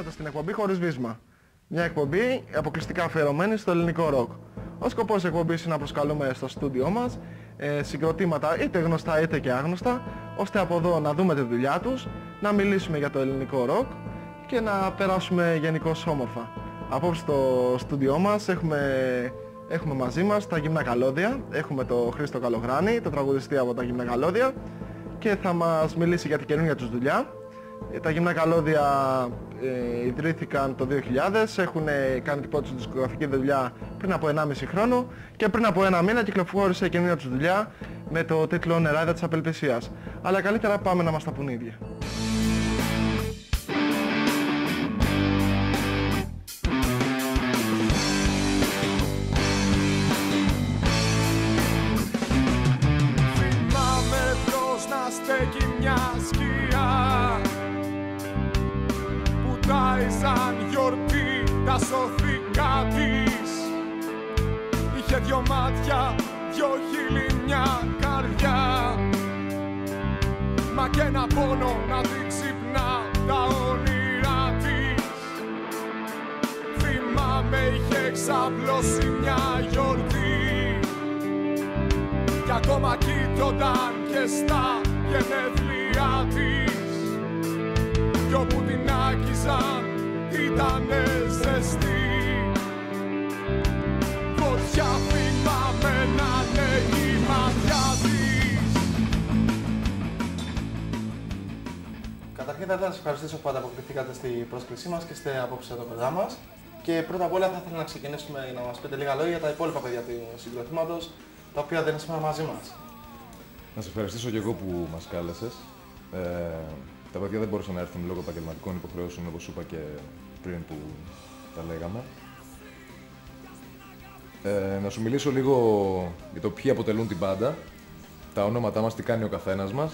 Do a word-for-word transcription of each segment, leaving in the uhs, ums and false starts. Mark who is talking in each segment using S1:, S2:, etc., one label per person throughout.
S1: καλησπερίσατε στην εκπομπή Χωρίς Βίσμα. Μια εκπομπή αποκλειστικά αφιερωμένη στο ελληνικό ροκ. Ο σκοπός της εκπομπής είναι να προσκαλούμε στο στούντιό μας ε, συγκροτήματα είτε γνωστά είτε και άγνωστα, ώστε από εδώ να δούμε τη δουλειά τους, να μιλήσουμε για το ελληνικό ροκ και να περάσουμε γενικώς όμορφα. Απόψε στο στούντιό μας έχουμε, έχουμε μαζί μας τα Γυμνά Καλώδια, έχουμε τον Χρήστο Καλογράνη, τον τραγουδιστή από τα Γυμνά Καλώδια, και θα μας μιλήσει για την καινούργια τους δουλειά. Τα Γυμνά Καλώδια ε, ιδρύθηκαν το δύο χιλιάδες, έχουν ε, κάνει την πρώτη τους δισκογραφική δουλειά πριν από ενάμιση χρόνο και πριν από ένα μήνα κυκλοφόρησε η καινούργια τους δουλειά με το τίτλο «Νεράιδα της Απελπισίας». Αλλά καλύτερα πάμε να μας τα πουν οι ίδιοι.
S2: Θυμάμαι μπρος να στέκει μια σκιά που τάιζαν γιορτή τα σωθικά της. Είχε δυο μάτια, δυο χείλη, μια καρδιά, μα και ένα πόνο να την ξυπνά τα όνειρά της. Θυμάμαι είχε ξαπλώσει μια γιορτή κι ακόμα κοίτονταν και στα γενέθλιά της, κι όπου την άγγιζαν ήτανε ζεστή. Φωτιά θυμάμαι να είναι η ματιά της.
S1: Καταρχήν θα ήθελα να σας ευχαριστήσω που ανταποκριθήκατε στην πρόσκλησή μας και είστε απόψε εδώ κοντά μας. Και πρώτα απ' όλα θα ήθελα να ξεκινήσουμε να μας πείτε λίγα λόγια για τα υπόλοιπα παιδιά του συγκροτήματος, τα οποία δεν είναι σήμερα μαζί μας.
S3: Να σε ευχαριστήσω και εγώ που μας κάλεσες. Ε, τα παιδιά δεν μπορούσαν να έρθουν λόγω επαγγελματικών υποχρεώσεων, όπως σου είπα και πριν που τα λέγαμε. Ε, να σου μιλήσω λίγο για το ποιοι αποτελούν την μπάντα, τα ονόματά μας, τι κάνει ο καθένας μας.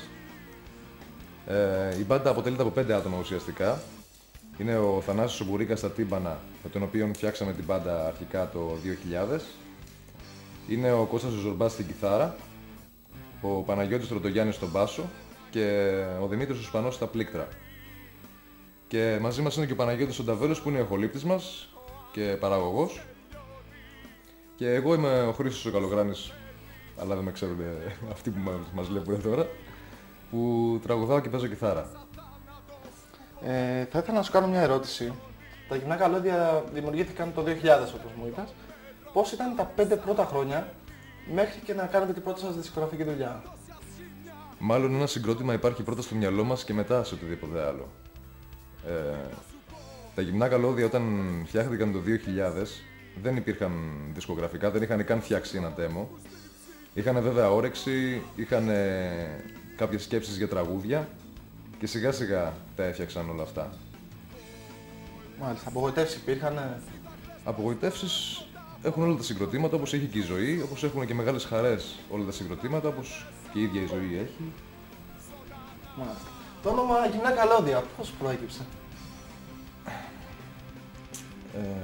S3: Ε, η μπάντα αποτελείται από πέντε άτομα ουσιαστικά. Είναι ο Θανάσης ο Μπουρίκας στα τύμπανα, με τον οποίο φτιάξαμε την μπάντα αρχικά το δύο χιλιάδες. Είναι ο Κώστας ο Ζορμπάς στην κιθάρα, ο Παναγιώτης Τροτογιάννης στον μπάσο και ο Δημήτρης ο Σπανός στα πλήκτρα. Και μαζί μας είναι και ο Παναγιώτης ο Νταβέλος που είναι ο ηχολήπτης μας και παραγωγός. Και εγώ είμαι ο Χρήστος ο Καλογράνης, αλλά δεν με ξέρουν αυτοί που μας βλέπουν τώρα, που τραγουδάω και παίζω κιθάρα.
S1: Ε, θα ήθελα να σου κάνω μια ερώτηση. Τα Γυμνά Καλώδια δημιουργήθηκαν το δύο χιλιάδες όπως μου είπες. Πώς ήταν τα πέντε πρώτα χρόνια μέχρι και να κάνετε την πρώτη σας δισκογραφική δουλειά?
S3: Μάλλον ένα συγκρότημα υπάρχει πρώτα στο μυαλό μας και μετά σε οτιδήποτε άλλο. Ε, τα Γυμνά Καλώδια όταν φτιάχτηκαν το δύο χιλιάδες δεν υπήρχαν δισκογραφικά, δεν είχαν καν φτιάξει ένα demo. Είχαν βέβαια όρεξη, είχαν κάποιες σκέψεις για τραγούδια και σιγά σιγά τα έφτιαξαν όλα αυτά.
S1: Μάλιστα, απογοητεύσεις υπήρχαν?
S3: Απογοητεύσεις έχουν όλα τα συγκροτήματα, όπως έχει και η ζωή, όπως έχουν και μεγάλες χαρές όλα τα συγκροτήματα, όπως και η ίδια η ζωή έχει.
S1: Μάλιστα. Το όνομα Γυμνά Καλώδια, πώς προέκυψε?
S3: Ε,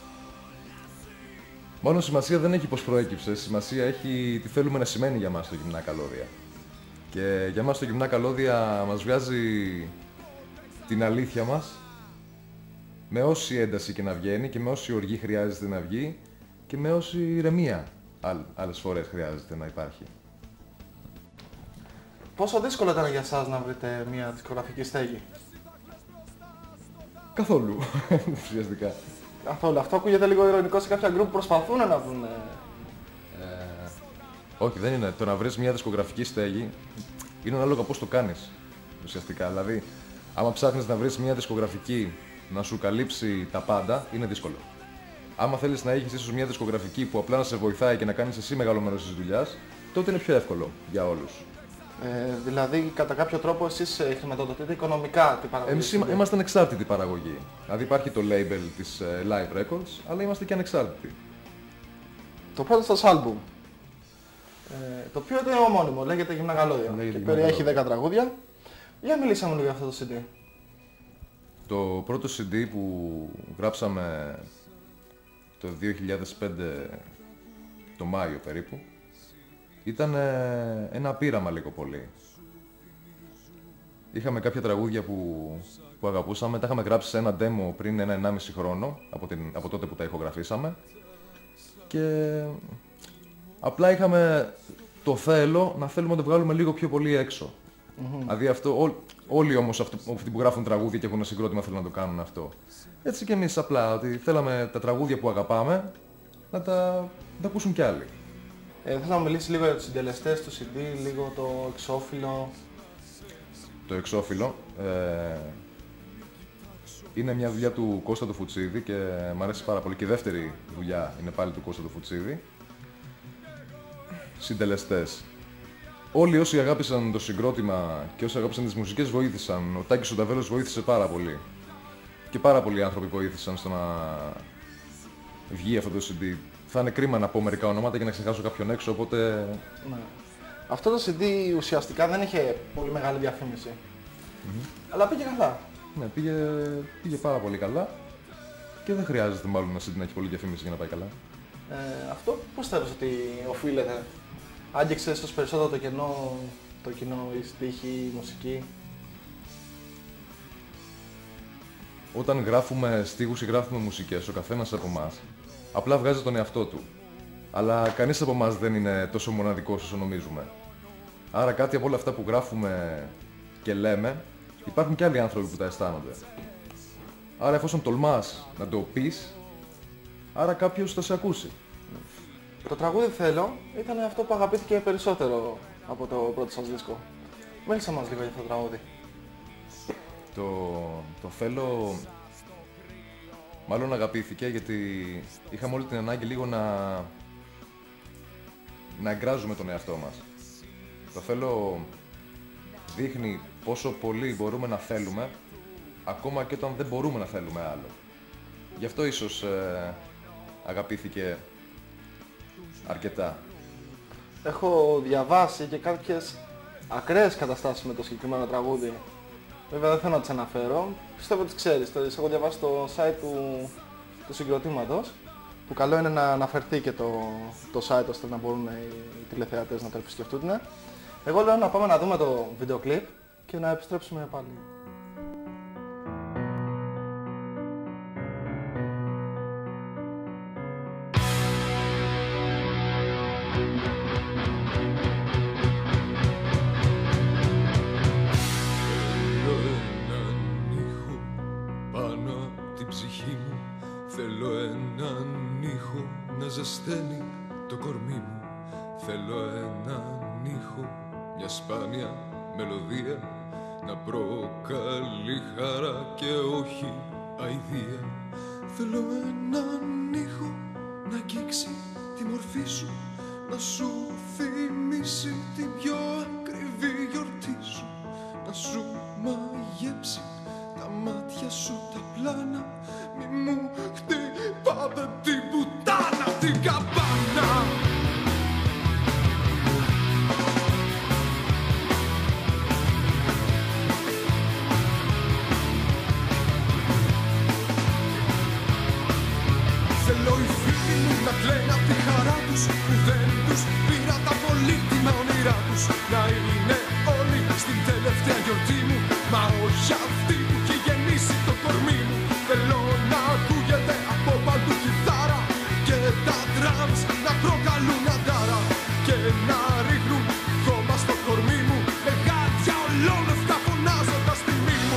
S3: μόνο σημασία δεν έχει πώς προέκυψε, σημασία έχει τι θέλουμε να σημαίνει για μας το Γυμνά Καλώδια. Και για μας το Γυμνά Καλώδια μας βγάζει την αλήθεια μας, με όση ένταση και να βγαίνει και με όση οργή χρειάζεται να βγει και με όση ηρεμία άλλες φορές χρειάζεται να υπάρχει.
S1: Πόσο δύσκολο ήταν για εσάς να βρείτε μια δισκογραφική στέγη?
S3: Καθόλου, ουσιαστικά.
S1: Καθόλου. Αυτό ακούγεται λίγο ειρωνικό σε κάποια γκρουπ που προσπαθούν να βρουν.
S3: Ε, όχι, δεν είναι. Το να βρεις μια δισκογραφική στέγη είναι ανάλογα πώς το κάνεις, ουσιαστικά. Δηλαδή, άμα ψάχνεις να βρεις μια δισκογραφική να σου καλύψει τα πάντα, είναι δύσκολο. Άμα θέλεις να έχεις ίσως μια δισκογραφική που απλά να σε βοηθάει και να κάνεις εσύ μεγάλο μέρος της δουλειάς, τότε είναι πιο εύκολο για όλους.
S1: Ε, δηλαδή, κατά κάποιο τρόπο, εσείς ε, χρηματοδοτείτε οικονομικά την παραγωγή?
S3: Εμείς είμα, είμαστε ανεξάρτητη παραγωγή. Δηλαδή υπάρχει το label της ε, Live Records, αλλά είμαστε και ανεξάρτητοι.
S1: Το πρώτο σας άλμπουμ, ε, το οποίο είναι ομώνυμο, λέγεται Γυμνά Καλώδια και περιέχει δέκα τραγούδια. Για μιλήσαμε λίγο για αυτό το σι ντι.
S3: Το πρώτο σι ντι που γράψαμε το δύο χιλιάδες πέντε, το Μάιο περίπου, ήταν ένα πείραμα λίγο πολύ. είχαμε κάποια τραγούδια που, που αγαπούσαμε. Τα είχαμε γράψει σε ένα demo πριν ένα ενάμιση χρόνο, από, την, από τότε που τα ηχογραφήσαμε. Και απλά είχαμε το θέλω να θέλουμε να το βγάλουμε λίγο πιο πολύ έξω. Mm-hmm. Δηλαδή αυτό, ό, όλοι όμως αυτό, αυτοί που γράφουν τραγούδια και έχουν ένα συγκρότημα θέλουν να το κάνουν αυτό. Έτσι και εμείς απλά, ότι θέλαμε τα τραγούδια που αγαπάμε να τα, να τα ακούσουν κι άλλοι.
S1: Ε, θέλω να μιλήσει λίγο για τους συντελεστές του σι ντι, λίγο το εξώφυλλο.
S3: Το εξώφυλλο ε, είναι μια δουλειά του Κώστα του Φουτσίδη και μου αρέσει πάρα πολύ. Και η δεύτερη δουλειά είναι πάλι του Κώστα του Φουτσίδη. Συντελεστές. Όλοι όσοι αγάπησαν το συγκρότημα και όσοι αγάπησαν τις μουσικές βοήθησαν. Ο Τάκης ο Ταβέλος βοήθησε πάρα πολύ. Και πάρα πολλοί άνθρωποι βοήθησαν στο να βγει αυτό το σι ντι. Θα είναι κρίμα να πω μερικά ονόματα και να ξεχάσω κάποιον έξω, οπότε...
S1: Ναι. Αυτό το σι ντι ουσιαστικά δεν είχε πολύ μεγάλη διαφήμιση. Mm-hmm. Αλλά πήγε καλά.
S3: Ναι, πήγε, πήγε πάρα πολύ καλά. Και δεν χρειάζεται μάλλον ένα σι ντι να έχει πολύ διαφήμιση για να πάει καλά.
S1: Ε, αυτό πώς θεωρείς ότι οφείλεται? Άγγιξε ίσως περισσότερο το κενό, το κοινό, η στίχη, η μουσική?
S3: Όταν γράφουμε στίχους ή γράφουμε μουσικές, ο καθένας από εμάς απλά βγάζει τον εαυτό του. Αλλά κανείς από εμάς δεν είναι τόσο μοναδικός όσο νομίζουμε. Άρα κάτι από όλα αυτά που γράφουμε και λέμε, υπάρχουν και άλλοι άνθρωποι που τα αισθάνονται. Άρα εφόσον τολμάς να το πεις, άρα κάποιος θα σε ακούσει.
S1: Το τραγούδι «Θέλω» ήταν αυτό που αγαπήθηκε περισσότερο από το πρώτο σας δίσκο. Μίλησα μας λίγο για αυτό το τραγούδι.
S3: Το, το «Θέλω» μάλλον αγαπήθηκε γιατί είχαμε όλη την ανάγκη λίγο να, να εγκράζουμε τον εαυτό μας. Το «Θέλω» δείχνει πόσο πολύ μπορούμε να θέλουμε, ακόμα και όταν δεν μπορούμε να θέλουμε άλλο. Γι' αυτό ίσως ε, αγαπήθηκε αρκετά.
S1: Έχω διαβάσει και κάποιες ακραίες καταστάσεις με το συγκεκριμένο τραγούδι. Βέβαια δεν θέλω να τις αναφέρω. Πιστεύω ότι τις ξέρεις. Τις έχω διαβάσει στο site του, του συγκροτήματος, που καλό είναι να αναφερθεί και το, το site ώστε να μπορούν οι, οι τηλεθεατές να το επισκεφτούν. Εγώ λέω να πάμε να δούμε το βίντεο κλιπ και να επιστρέψουμε πάλι.
S2: Θέλω έναν ήχο να ζεσταίνει το κορμί μου. Θέλω έναν ήχο, μια σπάνια μελωδία, να προκαλεί χαρά και όχι αηδία. Θέλω έναν ήχο να αγγίξει τη μορφή σου, να σου θυμίσει την πιο ακριβή γιορτή σου, να σου μαγέψει τα μάτια σου τα πλάνα. Μη μου χτυπάτε την πουτάνα την καμπάνα. Θέλω οι φίλοι μου να κλαίνουν απ' τη χαρά τους, που δεν τους πήρα τα πολύτιμα όνειρά τους. Να είναι όλοι στην τελευταία γιορτή μου, μα όχι αυτή που έχει γεννήσει το κορμί μου. Θέλω να ακούγεται από παντού κιθάρα και τα drums να προκαλούν αντάρα και να ρίχνουν χώμα στο κορμί μου, με γάτια ολόλευκα φωνάζοντας τιμή μου.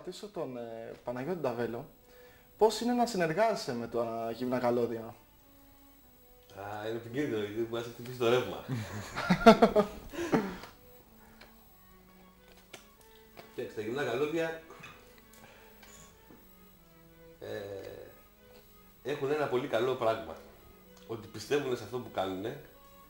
S1: ρωτήσω τον ε, Παναγιώτη Νταβέλο πώς είναι να συνεργάζεσαι με τα γυμνά καλώδια.
S4: Α, είναι επικίνδυνο γιατί μπορεί να σε χτυπήσει το ρεύμα. Κοιτάξτε, τα γυμνά καλώδια ε, έχουν ένα πολύ καλό πράγμα. Ότι πιστεύουν σε αυτό που κάνουν, ε,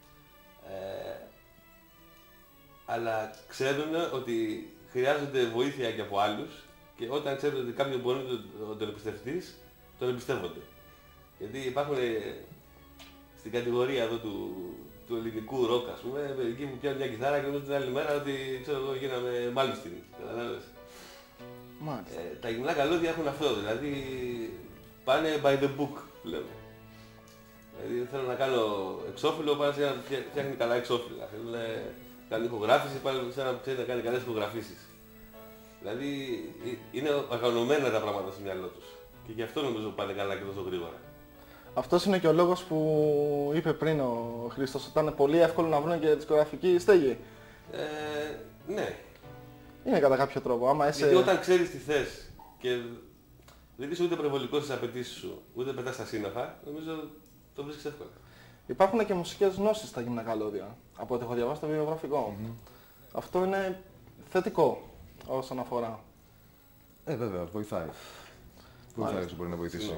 S4: αλλά ξέρουν ότι χρειάζονται βοήθεια και από άλλους και όταν ξέρουν ότι κάποιον μπορεί να τον εμπιστευτείς, τον εμπιστεύονται. Γιατί υπάρχουν στην κατηγορία εδώ του, του ελληνικού ροκ, ας πούμε, μερικοί που πιάνουν μια κιθάρα και νομίζουν την άλλη μέρα ότι ξέρω εγώ γίναμε Μάλμστιν. Καταλάβες.
S1: Μάλιστα.
S4: Ε, τα γυμνά καλώδια έχουν αυτό, δηλαδή πάνε by the book που λέμε. Δηλαδή θέλω να κάνω εξώφυλλο, πάνε σε ένα φτιάχνει καλά εξώφυλλα. Θέλουν να κάνουν ηχογράφηση, πάνε σε ένα ξέρει να κάνει καλές ηχογραφήσεις. Δηλαδή είναι οργανωμένα τα πράγματα στο μυαλό τους. Και γι' αυτό νομίζω πάνε καλά και τόσο γρήγορα.
S1: Αυτός είναι και ο λόγος που είπε πριν ο Χρήστος, ότι ήταν πολύ εύκολο να βρουν και δισκογραφική στέγη.
S4: Ε, ναι.
S1: Είναι κατά κάποιο τρόπο. Άμα είσαι...
S4: Γιατί όταν ξέρεις τι θες και δεν είσαι ούτε προβολικός στις απαιτήσεις σου, ούτε πετάς στα σύννεφα, νομίζω το βρίσκεις εύκολα.
S1: Υπάρχουν και μουσικές γνώσεις στα γυμνά καλώδια, από ό,τι έχω διαβάσει στο βιογραφικό. Mm-hmm. Αυτό είναι θετικό όσον αφορά.
S3: Ε, βέβαια, βοηθάει. Βοηθάει όσο μπορεί να βοηθήσει.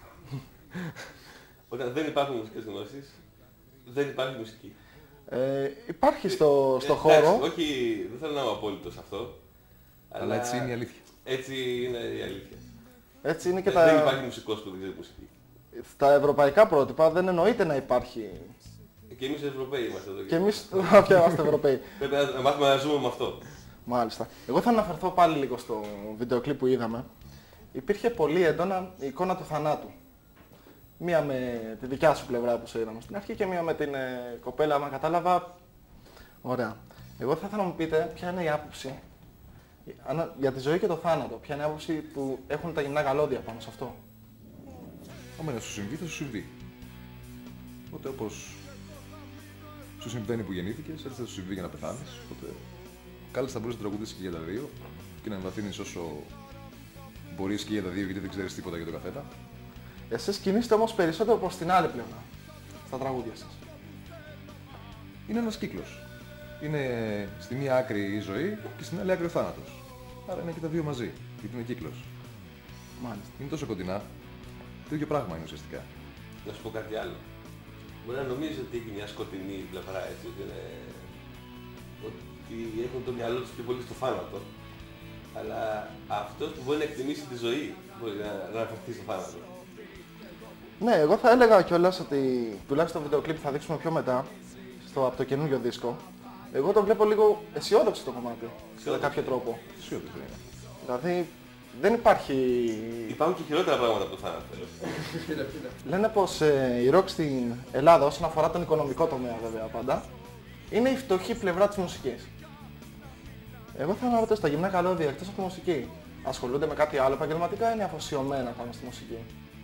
S4: Όταν δεν υπάρχουν μουσικές γνώσεις, δεν υπάρχει μουσική.
S1: Ε, υπάρχει στο, στο
S4: ε,
S1: χώρο...
S4: Εντάξει, όχι, δεν θέλω να είμαι απόλυτος αυτό.
S3: Αλλά, αλλά έτσι είναι η αλήθεια.
S4: Έτσι είναι η αλήθεια.
S1: Έτσι είναι και
S4: δεν,
S1: τα...
S4: δεν υπάρχει μουσικός που δεν ξέρει μουσική.
S1: Στα ευρωπαϊκά πρότυπα δεν εννοείται να υπάρχει...
S4: Και εμείς Ευρωπαίοι είμαστε εδώ.
S1: Και εμείς πια είμαστε Ευρωπαίοι.
S4: Πρέπει να μάθουμε να ζούμε με αυτό.
S1: Μάλιστα. Εγώ θα αναφερθώ πάλι λίγο στο βίντεο κλιπ που είδαμε. Υπήρχε πολύ έντονα η εικόνα του θανάτου. Μία με τη δικιά σου πλευρά που σε είδαμε στην αρχή και μία με την ε, κοπέλα, αν κατάλαβα. Ωραία. Εγώ θα ήθελα να μου πείτε ποια είναι η άποψη για τη ζωή και το θάνατο. Ποια είναι η άποψη που έχουν τα γυμνά καλώδια πάνω σε αυτό.
S3: Άμα να σου συμβεί, θα σου συμβεί. Οπότε όπως σου συμβαίνει που γεννήθηκες, έτσι θα σου συμβεί για να πεθάνεις. Οπότε κάλλιστα μπορείς να τραγουδήσεις και για τα δύο και να εμβαθύνεις όσο μπορείς και για τα δύο, γιατί δεν ξέρεις τίποτα για το καθένα.
S1: Εσείς κινείστε όμως περισσότερο προς την άλλη πλευρά, στα τραγούδια σας.
S3: Είναι ένας κύκλος. Είναι στη μία άκρη η ζωή και στην άλλη άκρη ο θάνατος. Άρα είναι και τα δύο μαζί, γιατί είναι κύκλος.
S1: Μάλιστα.
S3: Είναι τόσο κοντινά, το ίδιο πράγμα είναι ουσιαστικά.
S4: Να σου πω κάτι άλλο. Μπορεί να νομίζεις ότι έχει μια σκοτεινή πλευρά, έτσι, ότι, είναι... ότι έχουν το μυαλό τους πιο πολύ στο θάνατο. Αλλά αυτός που μπορεί να εκτιμήσει τη ζωή μπορεί να, να αναφερθεί στο θάνατο.
S1: Ναι, εγώ θα έλεγα κιόλας ότι τουλάχιστον το βίντεο κλιπ θα δείξουμε πιο μετά, στο, από το καινούργιο δίσκο. Εγώ το βλέπω λίγο αισιόδοξο το κομμάτι, σε κάποιο τρόπο.
S3: Αισιόδοξο είναι.
S1: Δηλαδή δεν υπάρχει...
S4: Υπάρχουν και χειρότερα πράγματα από το θάνατο.
S1: Λένε πως ε, η ροκ στην Ελλάδα, όσον αφορά τον οικονομικό τομέα βέβαια πάντα, είναι η φτωχή πλευρά της μουσικής. Εγώ θα αναρωτήσω στα γυμνά καλώδια εκτός από τη μουσική. Ασχολούνται με κάτι άλλο επαγγελματικά ή είναι αφοσιωμένα πάνω στη μουσική?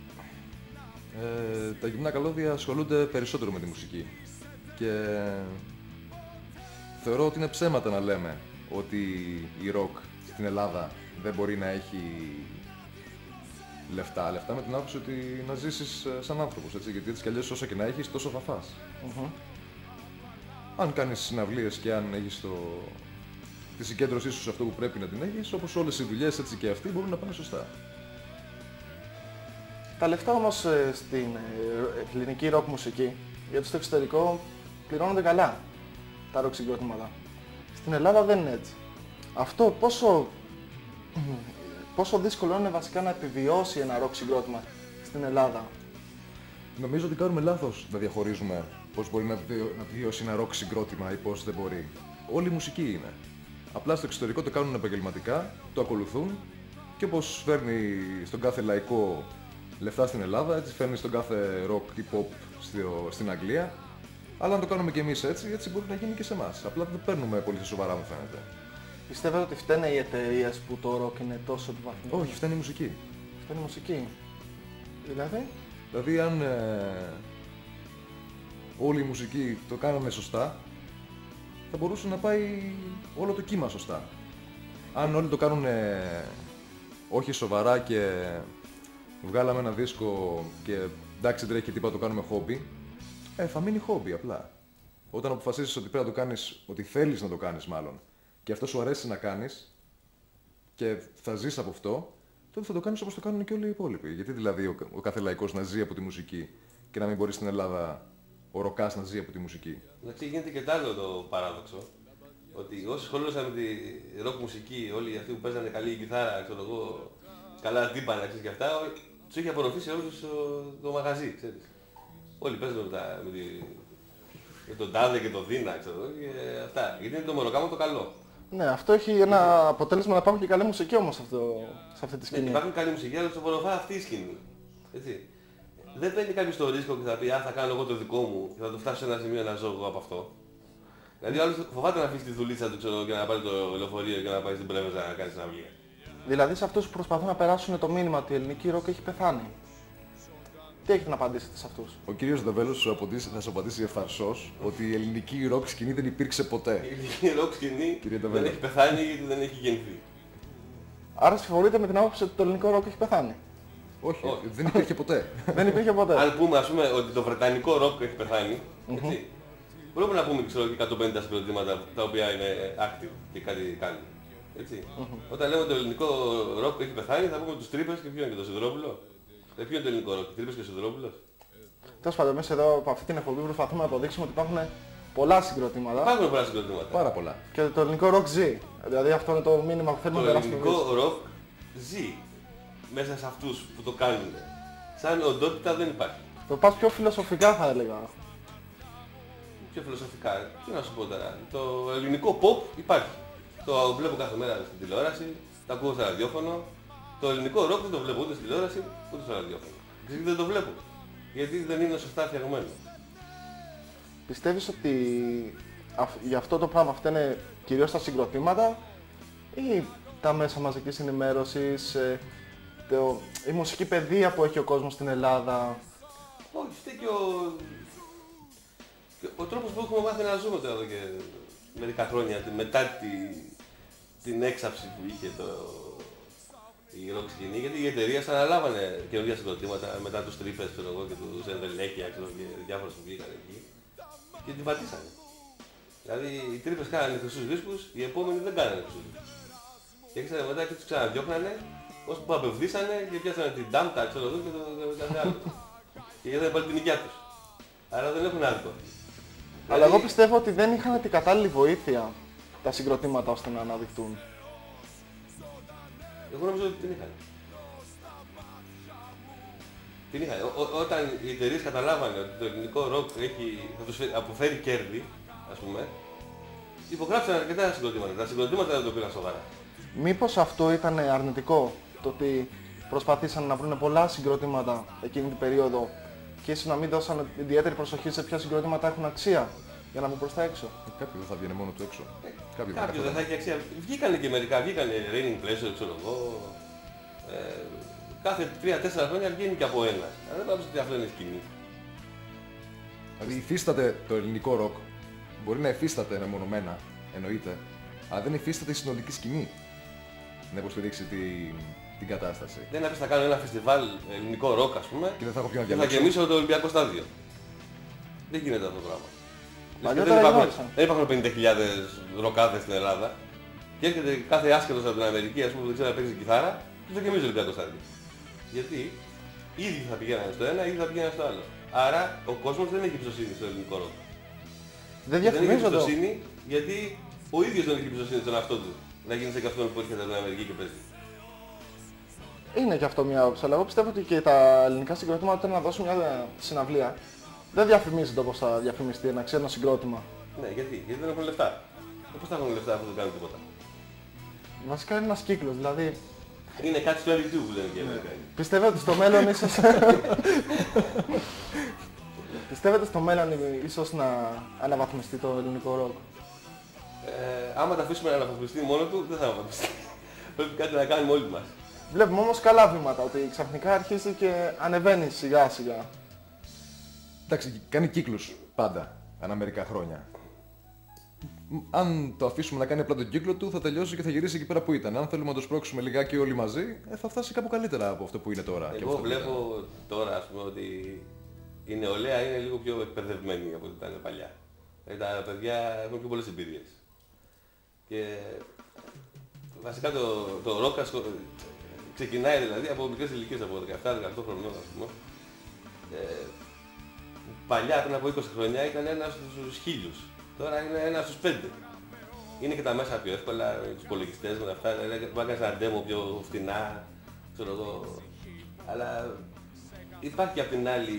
S3: Ε, τα γυμνά καλώδια ασχολούνται περισσότερο με τη μουσική. Και θεωρώ ότι είναι ψέματα να λέμε ότι η ροκ στην Ελλάδα δεν μπορεί να έχει λεφτά. Λεφτά με την άποψη ότι να ζήσεις σαν άνθρωπος, έτσι, γιατί έτσι κι αλλιώς όσο και να έχεις τόσο θα φας.
S1: Mm-hmm.
S3: Αν κάνεις συναυλίες και αν έχεις το... τη συγκέντρωσή σου σε αυτό που πρέπει να την έχεις, όπως όλες οι δουλειές έτσι και αυτοί μπορούν να πάνε σωστά.
S1: Τα λεφτά όμως ε, στην ε, ελληνική ροκ μουσική, γιατί στο εξωτερικό πληρώνονται καλά τα ροκ συγκρότηματα. Στην Ελλάδα δεν είναι έτσι. Αυτό πόσο, πόσο δύσκολο είναι βασικά να επιβιώσει ένα ροκ συγκρότημα στην Ελλάδα?
S3: Νομίζω ότι κάνουμε λάθος να διαχωρίζουμε πώς μπορεί να επιβιώσει ένα ροκ συγκρότημα ή πώς δεν μπορεί. Όλη η μουσική είναι. Απλά στο εξωτερικό το κάνουν επαγγελματικά, το ακολουθούν και όπως φέρνει στον κάθε λαϊκό λεφτά στην Ελλάδα, έτσι φέρνει στον κάθε rock ή pop στην Αγγλία. Αλλά αν το κάνουμε και εμείς έτσι, έτσι μπορεί να γίνει και σε εμάς. Απλά δεν παίρνουμε πολύ σοβαρά, μου φαίνεται.
S1: Πιστεύετε ότι φταίνε οι εταιρείες που το rock είναι τόσο επιβαθμισμένο?
S3: Όχι, φταίνει η μουσική.
S1: Φταίνει η μουσική. Δηλαδή?
S3: Δηλαδή αν ε, όλη η μουσική το κάνανε σωστά, θα μπορούσε να πάει όλο το κύμα σωστά. Αν όλοι το κάνουν όχι σοβαρά και βγάλαμε ένα δίσκο και εντάξει δεν τρέχει τίποτα, το κάνουμε χόμπι, ε, θα μείνει χόμπι απλά. Όταν αποφασίσεις ότι πρέπει να το κάνεις, ότι θέλεις να το κάνεις μάλλον, και αυτό σου αρέσει να κάνεις και θα ζεις από αυτό, τότε θα το κάνεις όπως το κάνουν και όλοι οι υπόλοιποι. Γιατί δηλαδή ο, ο κάθε λαϊκός να ζει από τη μουσική και να μην μπορεί στην Ελλάδα ο ροκάς να ζει από τη μουσική.
S4: Εντάξει, γίνεται και τ' άλλο το παράδοξο. Ότι όσοι σχολούσαν με τη ροκ μουσική, όλοι αυτοί που παίζανε καλή κιθάρα, ξέρω εγώ, καλά τύμπανα, ξέρεις και αυτά, τους είχε απορροφήσει όλους το, το μαγαζί, ξέρεις. Όλοι παίζανε με, τα, με, τη, με τον τάδε και τον δίνα, ξέρω εγώ, και αυτά. Γιατί είναι το μεροκάμα το καλό.
S1: Ναι, αυτό έχει ένα αποτέλεσμα να υπάρχουν και καλή μουσική όμως αυτό, σε αυτή τη σκηνή.
S4: Ναι, υπάρχουν καλή μουσική, αλλά τους απορροφά αυτή η σκηνή. Έτσι. Δεν παίρνει κάποιος το ρίσκο και θα πει, α, θα κάνω εγώ το δικό μου και θα το φτάσω σε ένα σημείο να ζω εγώ από αυτό. Δηλαδή ο άλλος φοβάται να αφήσει τη δουλίτσα του ξέρω, και να πάρει το λεωφορείο και να πάει στην Πρέβεζα να κάνει συναυλία.
S1: Δηλαδή σε αυτούς που προσπαθούν να περάσουν το μήνυμα ότι η ελληνική ροκ έχει πεθάνει. Τι έχετε να απαντήσετε σε αυτούς?
S3: Ο κύριος Δεβέλος σου απαντήσει, θα σου απαντήσει εφαρσός ότι η ελληνική ροκ σκηνή δεν υπήρξε ποτέ.
S4: Η ελληνική ροκ σκηνή δεν έχει πεθάνει γιατί δεν έχει γεννηθεί.
S1: Άρα συμφωνείτε με την άποψη ότι το ελληνικό ροκ έχει πεθάνει?
S3: Όχι, Όχι. δεν υπήρχε ποτέ.
S1: Δεν υπήρχε ποτέ.
S4: Αν πούμε ας πούμε ότι το βρετανικό ροκ έχει πεθάνει, έτσι, μπορούμε να πούμε ξέρω, και εκατόν πενήντα συγκροτήματα τα οποία είναι active και κάτι κάνει. Έτσι. Όταν λέμε ότι το ελληνικό ροκ έχει πεθάνει θα πούμε τους Τρύπες και ποιο είναι και το Σιδηρόπουλο. Ε, ποιο είναι το ελληνικό ροκ, Τρύπες και ο Σιδηρόπουλος.
S1: Τέλος πάντων, εμείς εδώ από αυτή την εκπομπή προσπαθούμε να αποδείξουμε ότι υπάρχουν πολλά συγκροτήματα.
S4: Υπάρχουν πολλά συγκροτήματα.
S3: Πάρα πολλά.
S1: Και το ελληνικό ροκ ζει. Δηλαδή αυτό είναι το μήνυμα που θέλουμε να περάσουμε.
S4: Το ελληνικό ροκ ζει μέσα σε αυτούς που το κάνουν. Σαν οντότητα δεν υπάρχει.
S1: Το πας πιο φιλοσοφικά θα έλεγα.
S4: Πιο φιλοσοφικά, τι να σου πω τώρα. Το ελληνικό pop υπάρχει. Το βλέπω κάθε μέρα στην τηλεόραση, το ακούω στο ραδιόφωνο. Το ελληνικό ροκ δεν το βλέπω ούτε στην τηλεόραση ούτε στο ραδιόφωνο. Γιατί δεν το βλέπω. Γιατί δεν είναι σωστά φτιαγμένο.
S1: Πιστεύεις ότι γι' αυτό το πράγμα αυτά είναι κυρίως τα συγκροτήματα ή τα μέσα μαζικής ενημέρωσης, το, η μουσική παιδεία που έχει ο κόσμος στην Ελλάδα?
S4: Όχι, φταίει ο... ο τρόπος που έχουμε μάθει να ζούμε τώρα εδώ και μερικά χρόνια μετά τη... την έξαψη που είχε το... η ροκ σκηνή, γιατί οι εταιρείες αναλάβανε καινούργια συγκροτήματα μετά τους Τρύπες και τους Ενδελέκια και διάφορες που βγήκαν εκεί και την πατήσανε. Δηλαδή οι Τρύπες κάνανε χρυσούς δίσκους, οι επόμενοι δεν κάνανε χρυσούς δίσκους. Και έξανε μετά και τους ξαναδιώχνανε, ώσπου που απευδίσανε και πιάσανε την Ντάμτα ξέρω εδώ και το κάθε άλλο. Και είδανε πάλι την νοικιά τους. Άρα δεν έχουν άδικο.
S1: Αλλά εγώ πιστεύω ότι δεν είχαν την κατάλληλη βοήθεια τα συγκροτήματα ώστε να αναδειχτούν.
S4: Εγώ νομίζω ότι την είχαν. Την είχαν. Όταν οι εταιρείες καταλάβανε ότι το ελληνικό ροκ έχει, θα τους αποφέρει κέρδη, ας πούμε, υπογράψαν αρκετά συγκροτήματα. Τα συγκροτήματα δεν το πήραν σοβαρά.
S1: Μήπως αυτό ήταν αρνητικό, το ότι προσπαθήσαν να βρουν πολλά συγκροτήματα εκείνη την περίοδο και ίσως να μην δώσαν ιδιαίτερη προσοχή σε ποια συγκροτήματα έχουν αξία για να βγουν προς τα έξω?
S3: Κάποιο δεν θα βγαίνει μόνο του έξω.
S4: Ε,
S3: Κάποιο
S4: Κάποιο δεν θα έχει αξία. Βγήκανε και μερικά, βγήκανε Raining Pleasure, ξέρω εγώ. Ε, κάθε τρία τέσσερα χρόνια βγαίνει και από ένα. Αλλά δεν πάψω ότι αυτό είναι σκηνή.
S3: Δηλαδή υφίσταται το ελληνικό ροκ, μπορεί να υφίσταται μεμονωμένα, εννοείται, αλλά δεν υφίσταται η συνολική σκηνή να υποστηρίξει την, την κατάσταση.
S4: Δεν είναι να πεις θα κάνω ένα φεστιβάλ ελληνικό ροκ ας πούμε
S3: Και δεν θα έχω ποιον να
S4: και θα
S3: διαλέξω.
S4: γεμίσω το Ολυμπιακό στάδιο. Δεν γίνεται αυτό το πράγμα.
S1: Παλιότερα
S4: Δεν υπάρχουν,
S1: γινόντουσαν.
S4: δεν υπάρχουν πενήντα χιλιάδες ροκάδες στην Ελλάδα και έρχεται κάθε άσχετος από την Αμερική ας πούμε που δεν ξέρει να παίξει κιθάρα και θα γεμίζει το Ολυμπιακό στάδιο. Γιατί ήδη θα πηγαίνανε στο ένα, ήδη θα πηγαίνανε στο άλλο. Άρα ο κόσμος δεν έχει εμπιστοσύνη στο ελληνικό ροκ.
S1: Δεν
S4: Δεν έχει
S1: διαφημίζω το.
S4: εμπιστοσύνη γιατί ο ίδιος δεν έχει εμπιστοσύνη στον εαυτό του να γίνει σε αυτόν που έρχεται από την Αμερική και παίζει.
S1: Είναι και αυτό μια άποψη, αλλά εγώ πιστεύω ότι και τα ελληνικά συγκροτήματα όταν να δώσουν μια συναυλία δεν διαφημίζονται όπως θα διαφημιστεί ένα ξένο συγκρότημα.
S4: Ναι, γιατί, γιατί δεν έχουν λεφτά. Ε, πώς θα έχουν λεφτά αφού δεν κάνουν τίποτα.
S1: Βασικά είναι ένας κύκλος, δηλαδή
S4: Είναι κάτι στο L two που λένε και οι Αμερικάνοι.
S1: πιστεύω ότι στο μέλλον ίσως... Πιστεύετε στο μέλλον ίσως να αναβαθμιστεί το ελληνικό ροκ?
S4: Ε, άμα τα αφήσουμε να αναβαθμιστεί μόνο του, δεν θα αναβαθμιστεί. Πρέπει κάτι να κάνουμε όλοι μας.
S1: Βλέπουμε όμως καλά βήματα, ότι ξαφνικά αρχίζει και ανεβαίνει σιγά σιγά.
S3: Εντάξει, κάνει κύκλους πάντα, ανά μερικά χρόνια. αν το αφήσουμε να κάνει απλά τον κύκλο του, θα τελειώσει και θα γυρίσει εκεί πέρα που ήταν. Αν θέλουμε να το σπρώξουμε λιγάκι όλοι μαζί, ε, θα φτάσει κάπου καλύτερα από αυτό που είναι τώρα.
S4: Εγώ βλέπω τώρα, ας πούμε, ότι η νεολαία είναι λίγο πιο εκπαιδευμένη από ό,τι ήταν παλιά. Ε, τα παιδιά έχουν πιο πολλές εμπειρίες. Και βασικά το, το ροκ ξεκινάει δηλαδή από μικρές ηλικίες, από δεκαεπτά δεκαοκτώ χρονών, ας πούμε. Ε, παλιά, πριν από είκοσι χρόνια, ήταν ένας στους χίλιους. Τώρα είναι ένας στους πέντε. Είναι και τα μέσα πιο εύκολα, τους υπολογιστές με αυτά, δηλαδή μπορεί να κάνεις ένα demo πιο φτηνά, ξέρω εγώ. Αλλά υπάρχει απ' την άλλη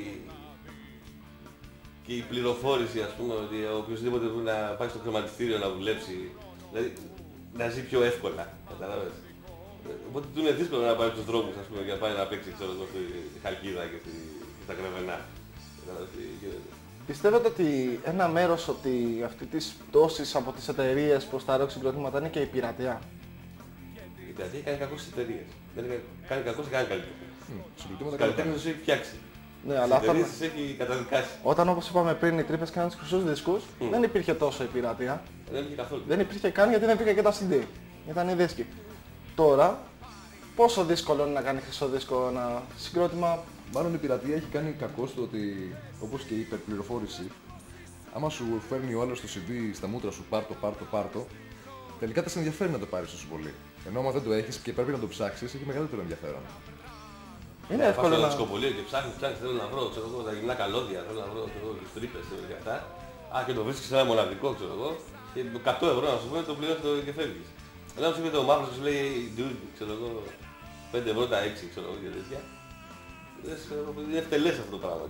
S4: και η πληροφόρηση, ας πούμε, ότι οποιοσδήποτε μπορεί να πάει στο χρηματιστήριο να δουλέψει, δηλαδή να ζει πιο εύκολα, καταλάβες. Οπότε του είναι δύσκολο να πάει στους δρόμους, ας πούμε, για να πάει να παίξει, ξέρω εγώ, στη Χαλκίδα και, στη, και στα Κρεβενά.
S1: Πιστεύετε ότι ένα μέρος ότι αυτή της πτώσης από τις εταιρείες προς τα ροκ συγκροτήματα είναι και η πειρατεία?
S4: Η πειρατεία κάνει κακό στις εταιρείες. Δεν κάνει κακό σε κανένα καλλιτέχνη.
S3: Συγκροτήματα
S4: Καλλιτέχνης τους έχει φτιάξει.
S1: Ναι, αλλά
S4: τις εταιρείες τις έχει καταδικάσει.
S1: Όταν, όπως είπαμε πριν, οι τρύπες κάνουν τους χρυσούς δίσκους, mm. δεν υπήρχε τόσο η πειρατεία.
S4: Δεν υπήρχε καθόλου.
S1: Δεν υπήρχε καν γιατί δεν υπήρχε και τα σι ντι. Ήταν οι δίσκοι. Τώρα, πόσο δύσκολο είναι να κάνει χρυσό δίσκο ένα συγκρότημα?
S3: Μάλλον η πειρατεία έχει κάνει κακό στο ότι, όπως και η υπερπληροφόρηση, άμα σου φέρνει ο άλλος το σι ντι στα μούτρα σου, πάρτο, πάρτο, πάρτο, τελικά δεν σε ενδιαφέρει να το πάρεις τόσο πολύ. Ενώ άμα δεν το έχεις και πρέπει να το ψάξεις, έχει μεγαλύτερο ενδιαφέρον.
S1: Είναι εύκολο να...
S4: Πάω στο δισκοπωλείο και ψάχνεις, ψάχνεις, θέλω να βρω, ξέρω εγώ, τα γυμνά καλώδια, θέλω να βρω, ξέρω εγώ, τις τρύπες και αυτά. Α, και το βρίσκεις σε ένα μοναδικό, ξέρω εγώ, και εκατό ευρώ να σου πούμε, το πληρώνεις το και φεύγεις. Αλλά μου είπε ο μαύρος και σου λέει, dude, ξέρω εγώ, πέντε ευρώ τα έξι, ξέρω εγώ, και τέτοια. Είναι ευτελές αυτό το πράγμα,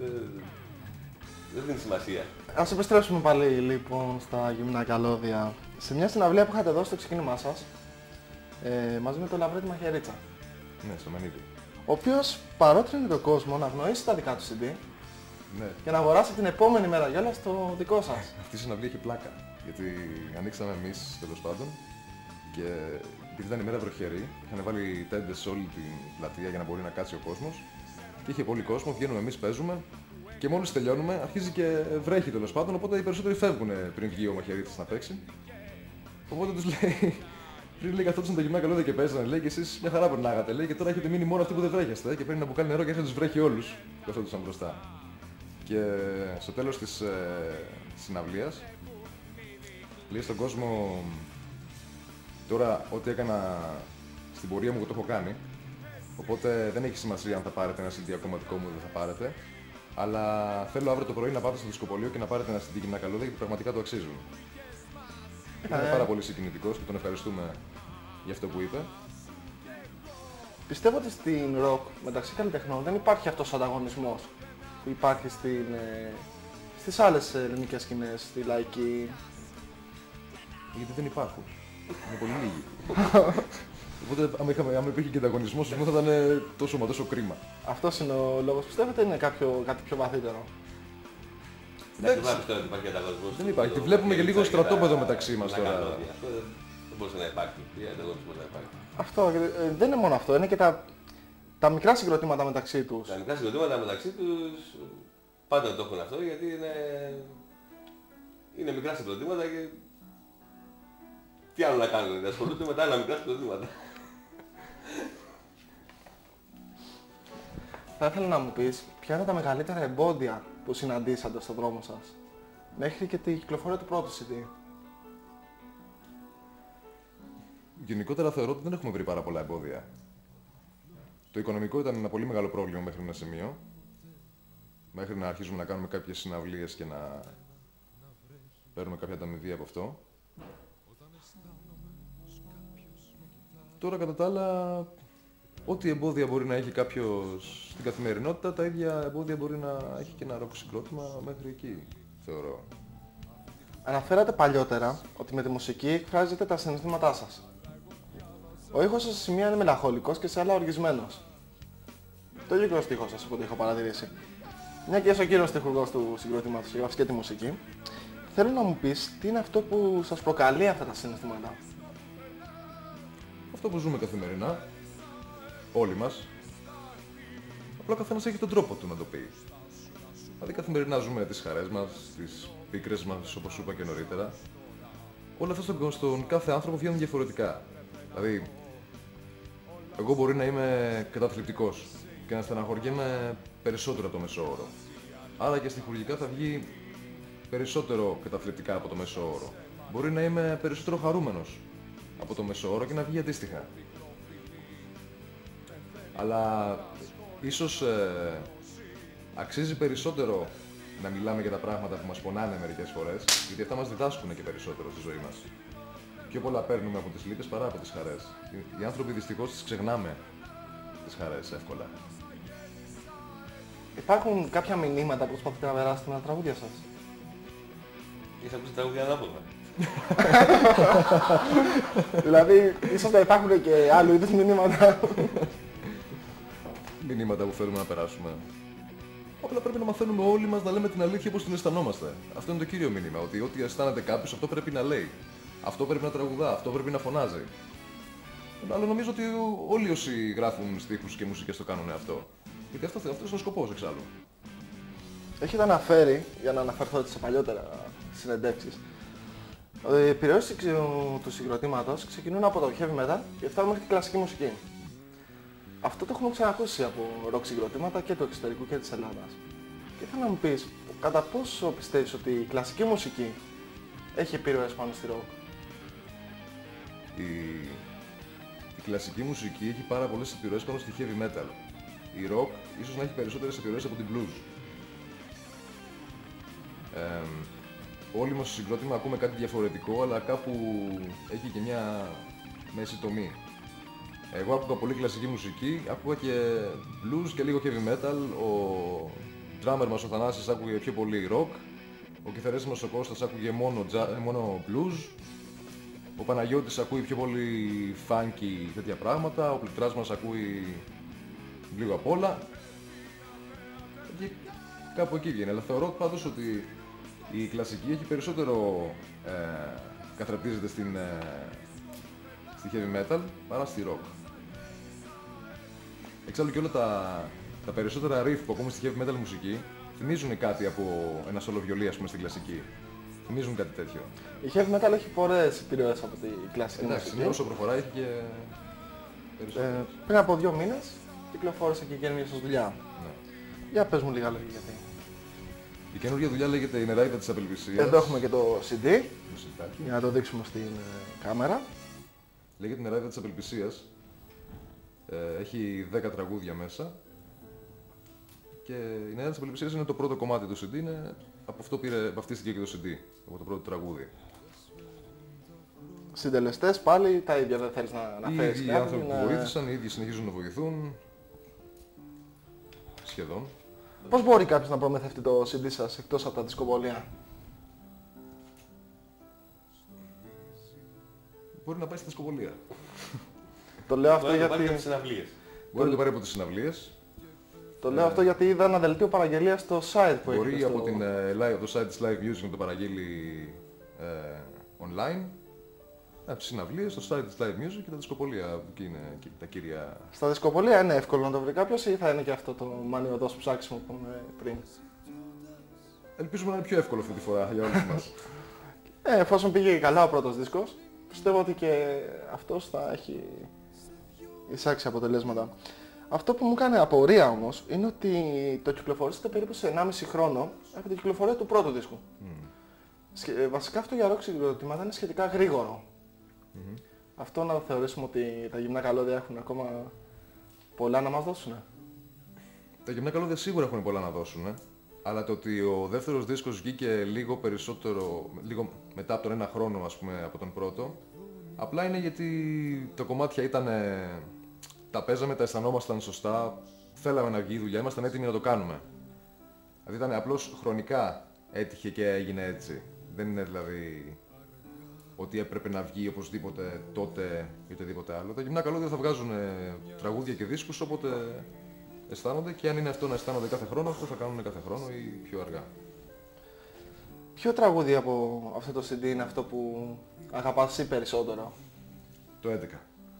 S4: δεν δίνει σημασία.
S1: Ας επιστρέψουμε πάλι λοιπόν στα γυμνά καλώδια. Σε μια συναυλία που είχατε δώσει στο ξεκίνημά σας, ε, μαζί με τον Λαβρέτη Μαχαιρίτσα.
S3: Ναι, στο Μανίδι.
S1: Ο οποίος παρότρινε τον κόσμο να γνωρίσει τα δικά του σι ντι,
S3: ναι,
S1: και να αγοράσει την επόμενη μέρα κιόλας το δικό σας.
S3: Αυτή η συναυλία είχε πλάκα, γιατί ανοίξαμε εμείς τέλος πάντων και επειδή ήταν η μέρα βροχερή, είχαν βάλει τέντες σε όλη την πλατεία για να μπορεί να κάτσει ο κόσμος και είχε πολύ κόσμο, βγαίνουμε εμείς, παίζουμε και μόλις τελειώνουμε αρχίζει και βρέχει τέλος πάντων, οπότε οι περισσότεροι φεύγουν πριν βγει ο Μαχαιρίτης να παίξει. Οπότε τους λέει, πριν λέει καθόντουσαν τα γυμνά καλώδια και παίζανε, λέει, και εσείς μια χαρά περνάγατε, λέει, και τώρα έχετε μείνει μόνο αυτοί που δεν βρέχεστε και παίρνει ένα μπουκάλι νερό και έρχεται τους βρέχει όλους που καθόντουσαν μπροστά. Και στο τέλος της ε, συναυλίας λέει στον κόσμο, τώρα ό,τι έκανα στην πορεία μου, το έχω κάνει, οπότε δεν έχει σημασία αν θα πάρετε ένα σι ντι κομματικό μου ή δεν θα πάρετε, αλλά θέλω αύριο το πρωί να πάτε στο δισκοπωλείο και να πάρετε ένα σι ντι γυμνά καλώδια γιατί πραγματικά το αξίζουν. Είναι
S1: Ε.
S3: πάρα πολύ συγκινητικός και τον ευχαριστούμε για αυτό που είπε.
S1: Πιστεύω ότι στην ροκ μεταξύ καλλιτεχνών δεν υπάρχει αυτός ο ανταγωνισμός που υπάρχει στην, ε, στις άλλες ελληνικές σκηνές, στη λαϊκή.
S3: Γιατί δεν υπάρχουν. Είναι πολύ λίγοι. Οπότε άμα, είχαμε, άμα υπήρχε και ανταγωνισμός, θα ήταν τόσο μα τόσο κρίμα.
S1: Αυτός είναι ο λόγος, πιστεύετε, είναι κάποιο, κάτι πιο βαθύτερο?
S4: Δεν πιστεύω ότι υπάρχει ανταγωνισμός.
S3: Δεν υπάρχει. Τη βλέπουμε και λίγο στρατόπεδο μεταξύ μας τώρα.
S4: Αυτό δεν μπορούσε να υπάρχει. Τι ανταγωνισμός να υπάρχει.
S1: Αυτό, ε, δεν είναι μόνο αυτό, είναι και τα, τα μικρά συγκροτήματα μεταξύ τους.
S4: Τα μικρά συγκροτήματα μεταξύ τους πάντα το έχουν αυτό γιατί είναι, είναι μικρά συγκροτήματα και τι άλλο να κάνουν, δεν ασχολούνται με τα άλλα μικρά συγκροτήματα.
S1: Θα ήθελα να μου πεις ποια είναι τα μεγαλύτερα εμπόδια που συναντήσατε στον δρόμο σας μέχρι και την κυκλοφορία του πρώτου σι ντι.
S3: Γενικότερα θεωρώ ότι δεν έχουμε βρει πάρα πολλά εμπόδια. Το οικονομικό ήταν ένα πολύ μεγάλο πρόβλημα μέχρι ένα σημείο. Μέχρι να αρχίσουμε να κάνουμε κάποιες συναυλίες και να παίρνουμε κάποια ανταμοιβή από αυτό. Τώρα κατά τα άλλα, ό,τι εμπόδια μπορεί να έχει κάποιος στην καθημερινότητα, τα ίδια εμπόδια μπορεί να έχει και ένα ροκ συγκρότημα μέχρι εκεί, θεωρώ.
S1: Αναφέρατε παλιότερα ότι με τη μουσική εκφράζετε τα συναισθήματά σας. Ο ήχος σας σε σημεία είναι μελαγχολικός και σε άλλα οργισμένος. Το ίδιο και ο στίχος σας, από ό,τι έχω παρατηρήσει. Μια και είσαι ο κύριος στιχουργός του συγκροτήματος και γράφεις και τη μουσική, θέλω να μου πεις τι είναι αυτό που σας προκαλεί αυτά τα συναισθήματα.
S3: Αυτό που ζούμε καθημερινά, όλοι μας, απλά ο καθένας έχει τον τρόπο του να το πει. Δηλαδή καθημερινά ζούμε τις χαρές μας, τις πίκρες μας, όπως σου είπα και νωρίτερα, όλα αυτά στον, στον κάθε άνθρωπο βγαίνουν διαφορετικά. Δηλαδή, εγώ μπορεί να είμαι καταθλιπτικός και να στεναχωριέμαι περισσότερο από το μέσο όρο. Άρα και στιχουργικά θα βγει περισσότερο καταθλιπτικά από το μέσο όρο. Μπορεί να είμαι περισσότερο χαρούμενος από το μέσο όρο και να βγει αντίστοιχα. Αλλά ίσως ε, αξίζει περισσότερο να μιλάμε για τα πράγματα που μας πονάνε μερικές φορές, γιατί αυτά μας διδάσκουν και περισσότερο στη ζωή μας. Πιο πολλά παίρνουμε από τις λύπες παρά από τις χαρές. Οι άνθρωποι δυστυχώς τις ξεχνάμε τις χαρές εύκολα.
S1: Υπάρχουν κάποια μηνύματα που προσπαθείτε να περάσετε με τα τραγούδια σας?
S4: Έχεις ακούσει τραγούδια ανάποδα.
S1: Δηλαδή, ίσως να υπάρχουν και άλλου είδους μηνύματα.
S3: Μηνύματα που θέλουμε να περάσουμε. Απλά πρέπει να μαθαίνουμε όλοι μας να λέμε την αλήθεια όπως την αισθανόμαστε. Αυτό είναι το κύριο μήνυμα, ότι ό,τι αισθάνεται κάποιος αυτό πρέπει να λέει. Αυτό πρέπει να τραγουδά, αυτό πρέπει να φωνάζει. Αλλά νομίζω ότι όλοι όσοι γράφουν στίχους και μουσικές το κάνουν αυτό. Γιατί αυτό, αυτός είναι ο σκοπός εξάλλου.
S1: Έχετε αναφέρει, για να αναφερθώ σε παλιότερα συνεντεύξεις, ότι οι επιρροές του συγκροτήματος ξεκινούν από το heavy metal και φτάνουν μέχρι τη κλασική μουσική. Αυτό το έχουμε ξανακούσει από rock συγκροτήματα και του εξωτερικού και της Ελλάδας. Και θέλω να μου πεις, κατά πόσο πιστεύεις ότι η κλασική μουσική έχει επιρροές πάνω στη rock?
S3: Η, η κλασική μουσική έχει πάρα πολλές επιρροές πάνω στη heavy metal. Η rock ίσως να έχει περισσότερες επιρροές από την blues. Ε, όλοι μας στο συγκρότημα ακούμε κάτι διαφορετικό, αλλά κάπου έχει και μια μέση τομή. Εγώ άκουγα πολύ κλασική μουσική, άκουγα και blues και λίγο heavy metal. Ο drummer μας ο Θανάσης άκουγε πιο πολύ rock. Ο κιθαρίστας μας ο Κώστας άκουγε μόνο, μόνο blues. Ο Παναγιώτης ακούει πιο πολύ funky τέτοια πράγματα. Ο πληκτράς μας ακούει λίγο απ' όλα. Και κάπου εκεί βγαίνει. Αλλά θεωρώ πάντως ότι η κλασική έχει περισσότερο ε, καθραπτίζεται στην, ε, στη heavy metal παρά στη rock. Εξάλλου και όλα τα, τα περισσότερα riff που ακούμε στη heavy metal μουσική θυμίζουν κάτι από ένα solo βιολί, ας πούμε, στην κλασική. Θυμίζουν κάτι τέτοιο.
S1: Η heavy metal έχει πολλές επιρροές από τη κλασική
S3: Εντάξει,
S1: μουσική.
S3: ναι, όσο προχωράει έχει και περισσότερες.
S1: Ε, πριν από δύο μήνες κυκλοφόρησε και η καινούργια σας δουλειά.
S3: Ναι.
S1: Για πες μου λίγα λόγια γιατί.
S3: Η καινούργια δουλειά λέγεται «Η νεράιδα της απελπισίας».
S1: Εδώ έχουμε και το σι ντι,
S3: Το σιτάκι.
S1: για να το δείξουμε στην ε, κάμερα.
S3: Λέγεται «Η νεράιδα της απελπισίας». Ε, έχει δέκα τραγούδια μέσα. Και η νεράιδα της απελπισίας είναι το πρώτο κομμάτι του σι ντι, είναι, από αυτό πήρε, βαφτίστηκε και το σι ντι, από το πρώτο τραγούδι.
S1: Συντελεστές πάλι τα ίδια, δεν θέλεις να
S3: Οι
S1: αναφέρεις
S3: ίδιοι
S1: κάτι,
S3: άνθρωποι
S1: να-
S3: που βοήθησαν, οι ίδιοι συνεχίζουν να βοηθούν. Σχεδόν.
S1: Πώς μπορεί κάποιος να προμηθευτεί το σι ντι σας εκτός από τα δισκοβολία?
S3: Μπορεί να πάει στη δισκοβολία.
S1: Το λέω αυτό
S4: Μπορεί να πάρει
S1: γιατί...
S4: κάποιες συναυλίες.
S3: Μπορεί να το πάρει από τις συναυλίες.
S1: Το λέω αυτό γιατί είδα ένα δελτίο παραγγελίας στο site που
S3: Μπορεί
S1: έχετε
S3: από
S1: στο...
S3: την, ε, live, το site της Live Music να το παραγγείλει ε, online. Από τις συναυλίες, στο site της Live Music και τα δισκοπολία, που εκεί είναι και τα κύρια.
S1: Στα δισκοβολία είναι εύκολο να το βρει κάποιος ή θα είναι και αυτό το μανιωδώς ψάξιμο που είπαμε πριν?
S3: Ελπίζουμε να είναι πιο εύκολο αυτή τη φορά για όλους μας.
S1: Ε, εφόσον πήγε καλά ο πρώτος δίσκος, πιστεύω ότι και αυτός θα έχει εισάξει αποτελέσματα. Αυτό που μου κάνει απορία όμως είναι ότι το κυκλοφορήσατε περίπου σε ενάμιση χρόνο από την κυκλοφορία του πρώτου δίσκου.
S3: Mm.
S1: Σχε- ε, Βασικά αυτό για rock συγκροτήματα είναι σχετικά γρήγορο.
S3: Mm-hmm.
S1: Αυτό να θεωρήσουμε ότι τα γυμνά καλώδια έχουν ακόμα πολλά να μας δώσουν.
S3: Τα γυμνά καλώδια σίγουρα έχουν πολλά να δώσουν, αλλά το ότι ο δεύτερος δίσκος βγήκε λίγο περισσότερο, λίγο μετά από τον ένα χρόνο, ας πούμε, από τον πρώτο, απλά είναι γιατί τα κομμάτια ήταν, τα παίζαμε, τα αισθανόμασταν σωστά, θέλαμε να βγει η δουλειά, ήμασταν έτοιμοι να το κάνουμε. Δηλαδή ήταν απλώς χρονικά έτυχε και έγινε έτσι. Δεν είναι δηλαδή ότι έπρεπε να βγει οπωσδήποτε τότε ή οτιδήποτε άλλο. Τα γυμνά καλώδια θα βγάζουν τραγούδια και δίσκους όποτε αισθάνονται, και αν είναι αυτό να αισθάνονται κάθε χρόνο, αυτό θα κάνουν κάθε χρόνο ή πιο αργά.
S1: Ποιο τραγούδι από αυτό το σι ντι είναι αυτό που αγαπάς εσύ περισσότερο?
S3: Το έντεκα.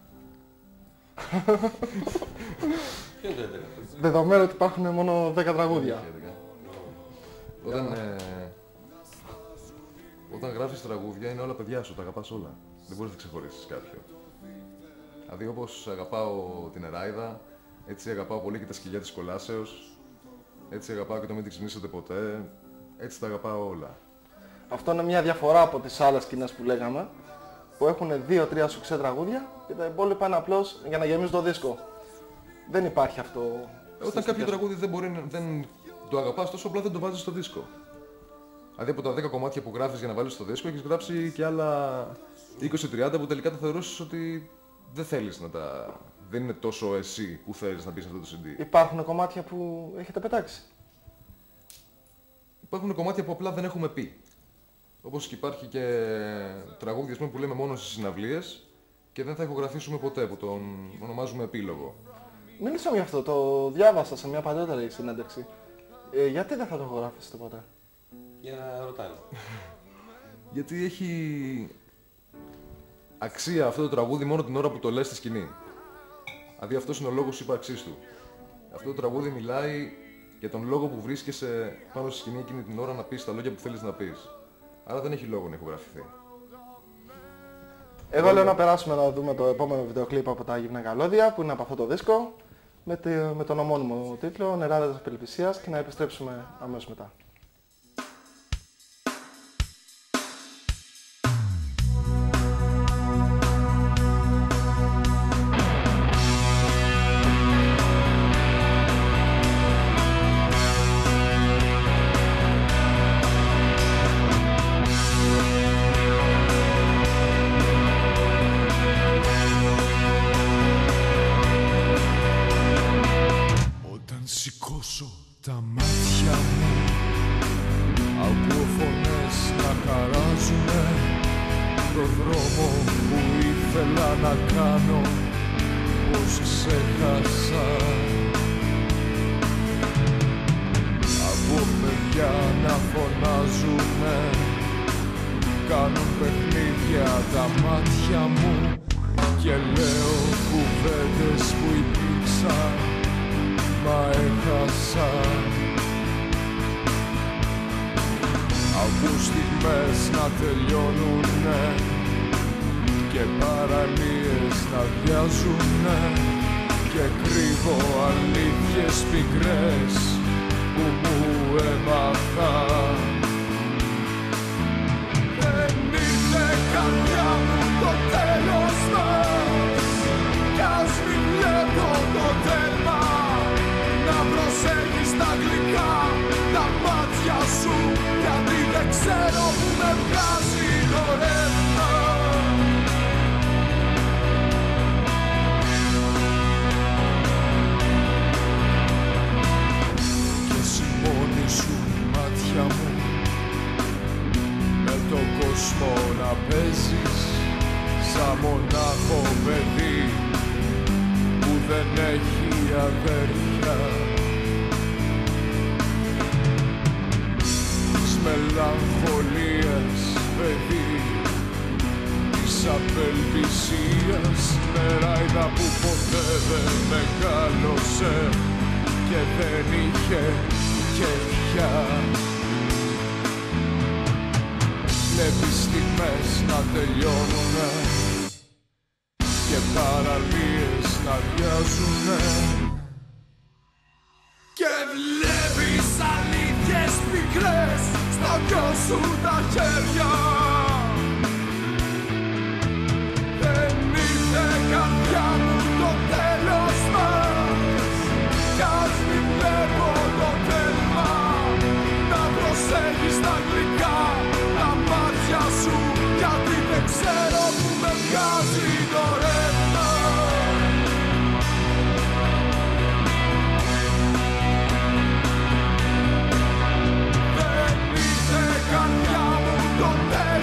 S4: Ποιο είναι το έντεκα?
S1: Δεδομένου ότι υπάρχουν μόνο δέκα τραγούδια.
S3: Όταν, ε, Όταν γράφεις τραγούδια είναι όλα παιδιά σου, τα αγαπάς όλα. Δεν μπορείς να ξεχωρίσεις κάποιο. Δηλαδή όπως αγαπάω την Εράιδα, έτσι αγαπάω πολύ και τα σκυλιά της Κολάσεως, έτσι αγαπάω και το Μην την ξυπνήσετε ποτέ, έτσι τα αγαπάω όλα.
S1: Αυτό είναι μια διαφορά από τις άλλες σκηνές που λέγαμε, που έχουν δύο-τρία σουξέ τραγούδια και τα υπόλοιπα είναι απλώς για να γεμίζουν το δίσκο. Δεν υπάρχει αυτό.
S3: Όταν κάποιο τραγούδι δεν, μπορεί, δεν το αγαπάς τόσο, απλά δεν το βάζεις στο δίσκο. Δηλαδή από τα δέκα κομμάτια που γράφεις για να βάλεις στο δίσκο, έχεις γράψει και άλλα είκοσι τριάντα που τελικά τα θεωρήσεις ότι δεν θέλεις να τα... δεν είναι τόσο εσύ που θέλεις να μπεις σε αυτό το σι ντι.
S1: Υπάρχουν κομμάτια που έχετε πετάξει.
S3: Υπάρχουν κομμάτια που απλά δεν έχουμε πει. Όπως και υπάρχει και τραγούδια που λέμε μόνο στις συναυλίες και δεν θα ηχογραφήσουμε ποτέ, που τον ονομάζουμε επίλογο.
S1: Μίλησαμε γι' αυτό, το διάβασα σε μια παλιότερη συνέντευξη. Ε, γιατί δεν θα το ηχογράφησετε ποτέ?
S4: Για να ρωτάνε.
S3: Γιατί έχει αξία αυτό το τραγούδι μόνο την ώρα που το λες στη σκηνή. Δηλαδή αυτός είναι ο λόγος ύπαρξής του. Αυτό το τραγούδι μιλάει για τον λόγο που βρίσκεσαι πάνω στη σκηνή εκείνη την ώρα να πεις τα λόγια που θέλεις να πεις. Άρα δεν έχει λόγο να ηχογραφηθεί.
S1: Εγώ λέω να περάσουμε να δούμε το επόμενο βιντεοκλίπ από τα Γυμνά Καλώδια, που είναι από αυτό το δίσκο, με, τη, με τον ομώνυμο τίτλο «Νεράδες της Απελπισίας», και να επιστρέψουμε αμέσως μετά.
S2: Σηκώσω τα μάτια μου, ακούω φωνές να χαράζουνε το δρόμο που ήθελα να κάνω, πως σε χάσα. Ακούω παιδιά να φωνάζουνε, κάνουν παιχνίδια τα μάτια μου και λέω κουβέντες που υπήρξαν μα έχασα. Ακούς στιγμές να τελειώνουνε και παραλίες να βιάζουνε και κρύβω αλήθειες πικρές που μου έμαθα. Δεν ήρθε καρδιά μου το τέλος μας κι ας μην βλέπω το τέλμα. Να προσέχεις τα γλυκά τα μάτια σου, γιατί δεν ξέρω που με βγάζει το ρεύμα. Και εσύ μόνη σου μάτια μου, με τον κόσμο να παίζεις σαν μονάχο παιδί που δεν έχει αδέρφια. Τις μελαγχολίες παιδί της απελπισίας, νεράιδα που ποτέ δεν μεγάλωσε και δεν είχε κεφιά. Βλέπεις στιγμές να τελειώνουνε και παραλίες να βιάζουνε και βλέπεις αλήθειες πικρές στα δυο σου τα χέρια. Δεν ήρθε καρδιά μου το τέλος μας κι ας μην βλέπω το τέλμα. Να προσέχεις τα γλυκά τα μάτια σου, γιατί δεν ξέρω που με βγάζει το ρεύμα. Δεν ήρθε καρδιά μου το τέλος.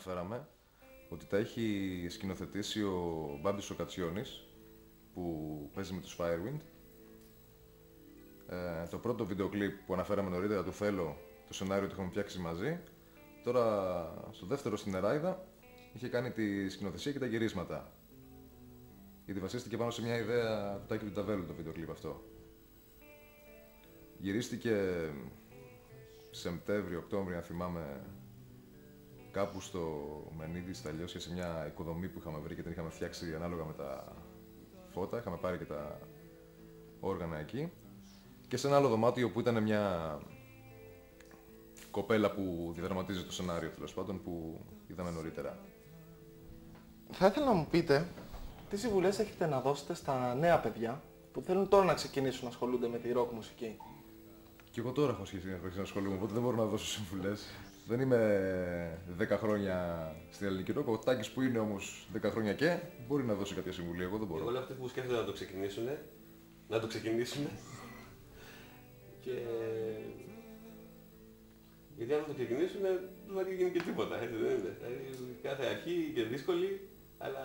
S3: αναφέραμε, ότι τα έχει σκηνοθετήσει ο Μπάμπης ο Κατσιόνης, που παίζει με τους Firewind. Ε, το πρώτο βίντεο κλιπ που αναφέραμε νωρίτερα, του Θέλω, το σενάριο το είχαμε φτιάξει μαζί. Τώρα στο δεύτερο, στην Νεράιδα, είχε κάνει τη σκηνοθεσία και τα γυρίσματα. Γιατί βασίστηκε πάνω σε μια ιδέα του Τάκη του Ταβέλου το βίντεο κλιπ αυτό. Γυρίστηκε Σεπτέμβριο, Οκτώβριο, αν θυμάμαι, κάπου στο Μενίδη, στα Λιώσια, σε μια οικοδομή που είχαμε βρει και την είχαμε φτιάξει ανάλογα με τα φώτα. Είχαμε πάρει και τα όργανα εκεί. Και σε ένα άλλο δωμάτιο που ήταν μια κοπέλα που διαδραματίζει το σενάριο, τέλος πάντων, που είδαμε νωρίτερα.
S1: Θα ήθελα να μου πείτε τι συμβουλές έχετε να δώσετε στα νέα παιδιά που θέλουν τώρα να ξεκινήσουν να ασχολούνται με τη ροκ μουσική.
S3: Και εγώ τώρα έχω σχέση να ασχολούμαι, οπότε δεν μπορώ να δώσω συμβουλές. Δεν είμαι δέκα χρόνια στην ελληνική ροκ, ο Τάκης που είναι όμως δέκα χρόνια και μπορεί να δώσει κάποια συμβουλή, εγώ δεν μπορώ.
S4: Εγώ λέω αυτοί που σκέφτονται να το ξεκινήσουν, να το ξεκινήσουν. Και... γιατί αν το ξεκινήσουν δεν θα γίνει και τίποτα, έτσι δεν είναι. Δηλαδή, κάθε αρχή και δύσκολη, αλλά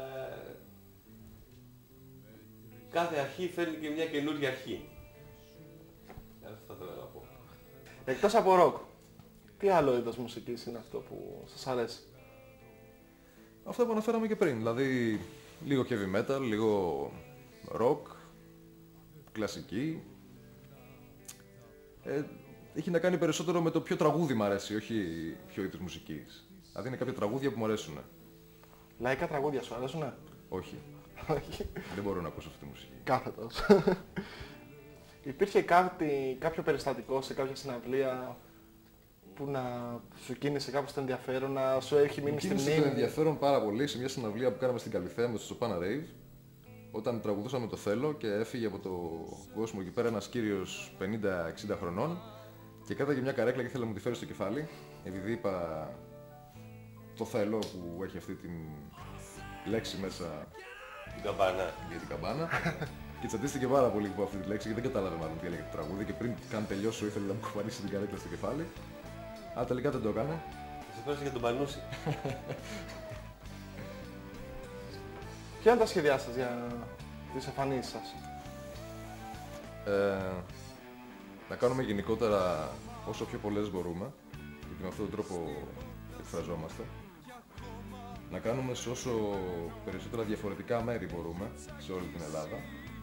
S4: κάθε αρχή φέρνει και μια καινούργια αρχή. Αυτό θέλω να πω.
S1: Εκτός από ροκ, τι άλλο είδος μουσικής είναι αυτό που σας αρέσει?
S3: Αυτά που αναφέραμε και πριν, δηλαδή λίγο heavy metal, λίγο rock, κλασική. Ε, έχει να κάνει περισσότερο με το ποιο τραγούδι μου αρέσει, όχι ποιο είδος μουσικής. Δηλαδή είναι κάποια τραγούδια που μου αρέσουν.
S1: Λαϊκά τραγούδια σου αρέσουνε?
S3: Όχι. Δεν μπορώ να ακούσω αυτή τη μουσική.
S1: Κάθετος. Υπήρχε κάτι, κάποιο περιστατικό σε κάποια συναυλία που να σου κίνησε κάπως το ενδιαφέρον, να σου έχει μείνει στην μνήμη?
S3: Κίνησε το ενδιαφέρον πάρα πολύ σε μια συναυλία που κάναμε στην Καλυθέα με το Σοπάνα Rave, όταν τραγουδούσαμε το Θέλω και έφυγε από το κόσμο εκεί πέρα ένας κύριος πενήντα εξήντα χρονών και κάταγε μια καρέκλα και ήθελε να μου τη φέρει στο κεφάλι, επειδή είπα το Θέλω που έχει αυτή την λέξη μέσα
S4: Την καμπάνα.
S3: για την καμπάνα. Και τσαντίστηκε πάρα πολύ από αυτή τη λέξη γιατί δεν κατάλαβε μάλλον τι έλεγε το τραγούδι και πριν καν τελειώσω ήθελε να μου κουβαλήσει την καρέκλα στο κεφάλι. Αλλά τελικά δεν το έκανε.
S4: Σε πέρασε για τον Πανούση.
S1: Ποια είναι τα σχέδιά σας για τις εμφανίσεις σας?
S3: Ε, να κάνουμε γενικότερα όσο πιο πολλές μπορούμε, γιατί με αυτόν τον τρόπο εκφραζόμαστε. Να κάνουμε σε όσο περισσότερα διαφορετικά μέρη μπορούμε, σε όλη την Ελλάδα.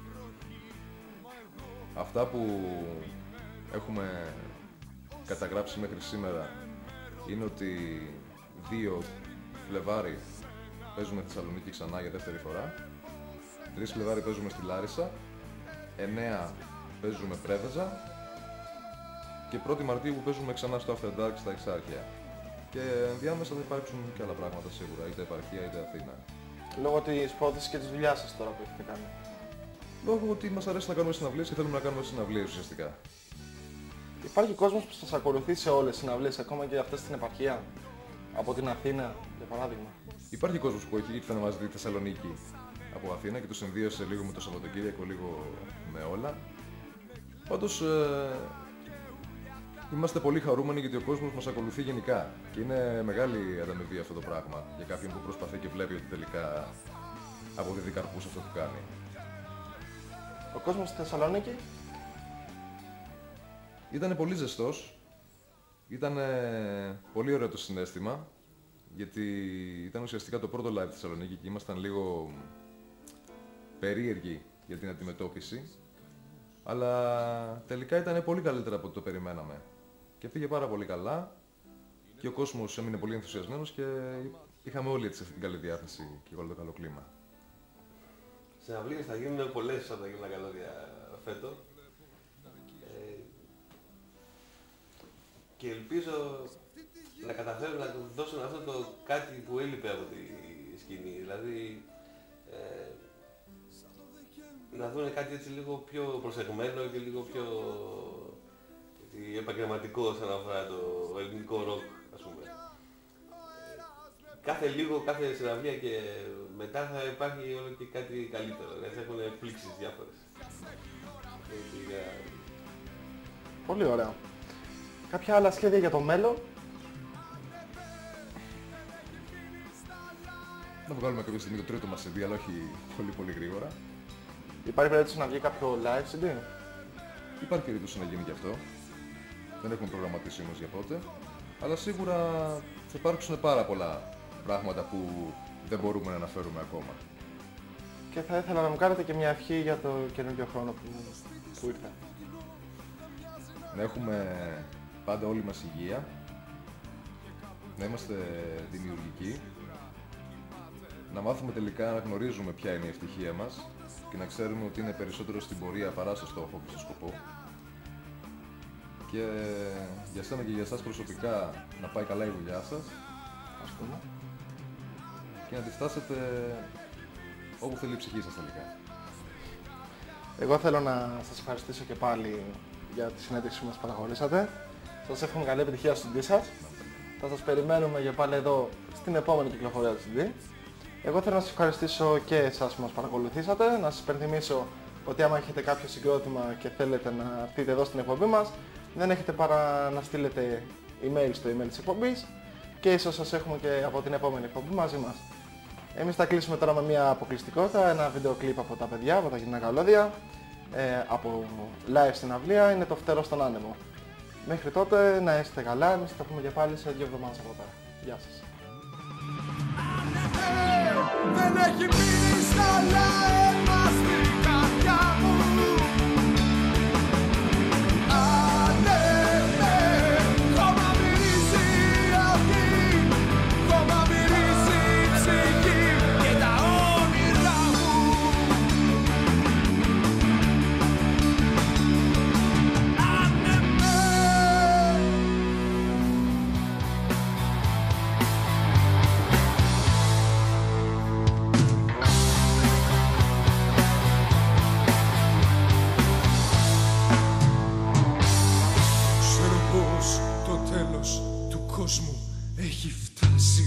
S3: Αυτά που έχουμε καταγράψει μέχρι σήμερα είναι ότι δύο Φλεβάρι παίζουμε Θεσσαλονίκη ξανά για δεύτερη φορά, τρεις Φλεβάρι παίζουμε στη Λάρισα, εννέα παίζουμε Πρέβεζα και πρώτη Μαρτίου που παίζουμε ξανά στο After Dark στα Εξάρχεια. Και ενδιάμεσα θα υπάρξουν και άλλα πράγματα σίγουρα, είτε επαρχία είτε Αθήνα.
S1: Λόγω της πρόθεσης και της δουλειάς σας τώρα που έχετε κάνει.
S3: Λόγω ότι μας αρέσει να κάνουμε συναυλίες και θέλουμε να κάνουμε συναυλίες ουσιαστικά.
S1: Υπάρχει κόσμος που σας ακολουθεί σε όλες τις συναυλίες, ακόμα και αυτές στην επαρχία? Από την Αθήνα, για παράδειγμα.
S3: Υπάρχει κόσμος που έχει ήρθε να μας δει Θεσσαλονίκη από Αθήνα και το συνδύασε λίγο με το Σαββατοκύριακο, λίγο με όλα. Πάντως ε, είμαστε πολύ χαρούμενοι γιατί ο κόσμος μας ακολουθεί γενικά και είναι μεγάλη ανταμοιβή αυτό το πράγμα για κάποιον που προσπαθεί και βλέπει ότι τελικά αποδίδει καρπούς αυτό που κάνει.
S1: Ο κόσμος στη Θεσσαλονίκη
S3: Ήτανε πολύ ζεστός, ήταν πολύ ωραίο το συναίσθημα γιατί ήταν ουσιαστικά το πρώτο live στη Θεσσαλονίκη και ήμασταν λίγο περίεργοι για την αντιμετώπιση, αλλά τελικά ήταν πολύ καλύτερα από ό,τι το περιμέναμε και πήγε πάρα πολύ καλά και ο κόσμος έμεινε πολύ ενθουσιασμένος και είχαμε όλοι έτσι αυτή την καλή διάθεση και όλο το καλό κλίμα.
S4: Συναυλίες θα γίνουν πολλές όταν γίνουν τα καλώδια φέτο. Ε, και ελπίζω να καταφέρουν να δώσουν αυτό το κάτι που έλειπε από τη σκηνή. Δηλαδή ε, να δουν κάτι έτσι λίγο πιο προσεγμένο και λίγο πιο έτσι, επαγγελματικό όσον αφορά το ελληνικό ροκ, ας πούμε. Κάθε λίγο, κάθε συναυλία και μετά θα υπάρχει όλο και κάτι καλύτερο. Δηλαδή θα έχουν εκπλήξεις διάφορες.
S1: Πολύ ωραία. Κάποια άλλα σχέδια για το μέλλον?
S3: Να βγάλουμε κάποια στιγμή το τρίτο μας σι ντι, αλλά όχι πολύ πολύ γρήγορα.
S1: Υπάρχει περίπτωση να βγει κάποιο live σι ντι?
S3: Υπάρχει περίπτωση να γίνει και αυτό. Δεν έχουμε προγραμματίσει όμως για πότε. Αλλά σίγουρα θα υπάρξουν πάρα πολλά πράγματα που δεν μπορούμε να αναφέρουμε ακόμα.
S1: Και θα ήθελα να μου κάνετε και μια ευχή για το καινούργιο χρόνο που, που ήρθε.
S3: Να έχουμε πάντα όλοι μας υγεία, να είμαστε δημιουργικοί, να μάθουμε τελικά να γνωρίζουμε ποια είναι η ευτυχία μας και να ξέρουμε ότι είναι περισσότερο στην πορεία παρά στο στόχο και στο σκοπό. Και για σένα και για εσάς προσωπικά να πάει καλά η δουλειά σας,
S1: ας πούμε,
S3: και να τη φτάσετε όπου θέλει η ψυχή σας τελικά.
S1: Εγώ θέλω να σας ευχαριστήσω και πάλι για τη συνέντευξη που μας παραχωρήσατε. Σας εύχομαι καλή επιτυχία στο σι ντι σας. Θα σας περιμένουμε για πάλι εδώ στην επόμενη κυκλοφορία του σι ντι. Εγώ θέλω να σας ευχαριστήσω και εσάς που μας παρακολουθήσατε. Να σας υπενθυμίσω ότι άμα έχετε κάποιο συγκρότημα και θέλετε να έρθετε εδώ στην εκπομπή μας, δεν έχετε παρά να στείλετε email στο email της εκπομπής και ίσως σας έχουμε και από την επόμενη εκπομπή μαζί μας. Εμείς θα κλείσουμε τώρα με μια αποκλειστικότητα, ένα βίντεο κλιπ από τα παιδιά, από τα κοινά καλώδια, ε, από live στην αυλία, είναι το Φτερό στον άνεμο. Μέχρι τότε να είστε καλά, εμείς θα τα πούμε και πάλι σε δύο εβδομάδες από τώρα. Γεια σας.
S5: Δεν έχει μείνει στα λαέμα στην καρδιά μου. Ανέβε, χώμα μυρίζει αυτή, χώμα μυρίζει η ψυχή και τα όνειρά μου. Ανέβε. Κόσμου έχει φτάσει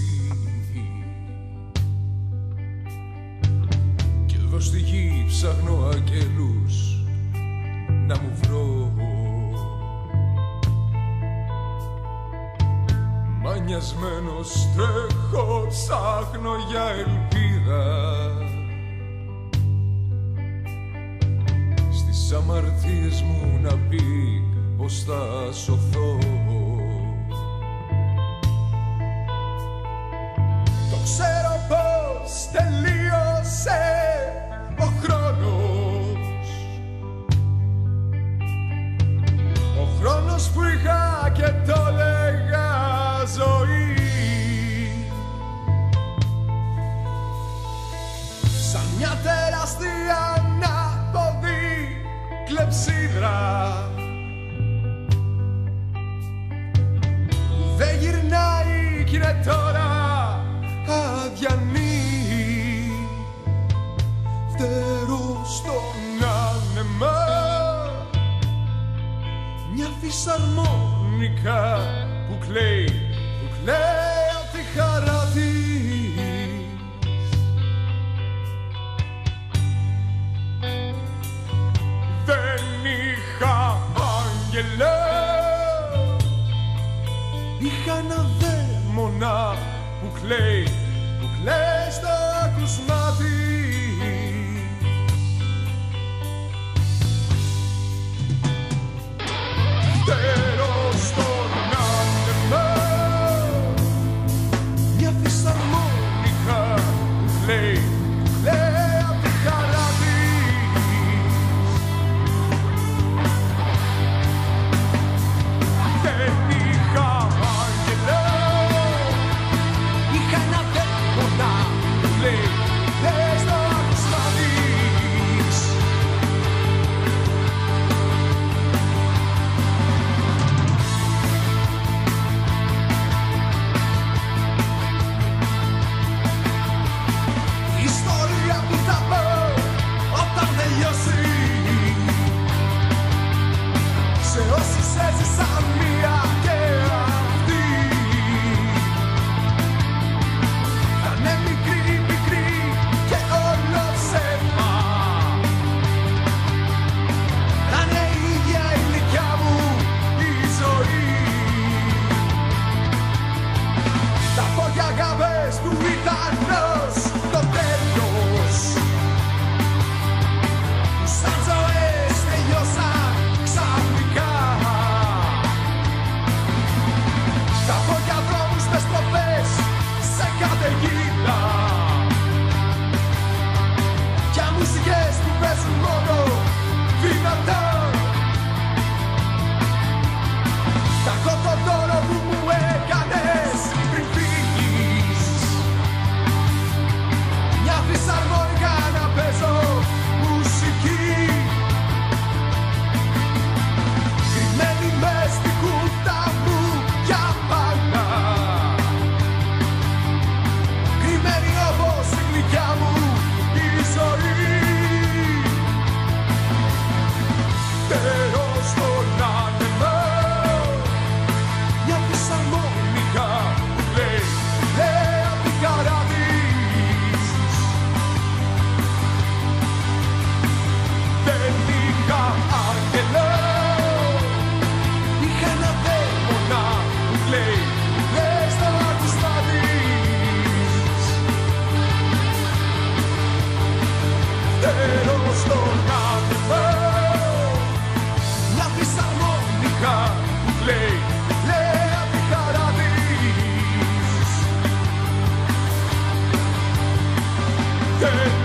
S5: και εδώ στη γη ψάχνω αγγέλους να μου βρω. Μανιασμένος τρέχω, ψάχνω για ελπίδα στις αμαρτίες μου να πει πως θα σωθώ. Ξέρω πως τελείωσε ο χρόνος, ο χρόνος που είχα και το λέγα ζωή. Σαν μια τεράστια ανάποδη κλεψίδρα που δεν γυρνάει κι είναι τώρα αδιανή. Φτερό στον άνεμα, μια φυσαρμόνικα που κλαίει, που κλαίει απ' τη χαρά της. Δεν είχα άγγελο, είχα ένα δαίμονα που κλαίει, που κλαίει στο άκουσμα της. Φτερό στον άνεμα, μια φυσαρμόνικα που κλαίει, που κλαίει απ' τη χαρά της. Δεν είχα άγγελο, είχα ένα δαίμονα που παίζουν μόνο δυνατά. Κακό το δώρο που μου έκανες πριν φύγεις. Μια φυσαρμόνικα να παίζω μουσική, κρυμμένη μες στην κούτα μου για πάντα, κρυμμένη όπως η γλυκιά μου η ζωή. Τέλος στον άνεμο, μια φυσαρμόνικα που λέει, λέει απ' την καρά της. Δεν είχα άγγελο, είχα ένα δαίμονα που λέει, λέει στα άκουσμα της. Τέλος στον άνεμο, μια φυσαρμόνικα που λέει, λέει απ' την χαρά της.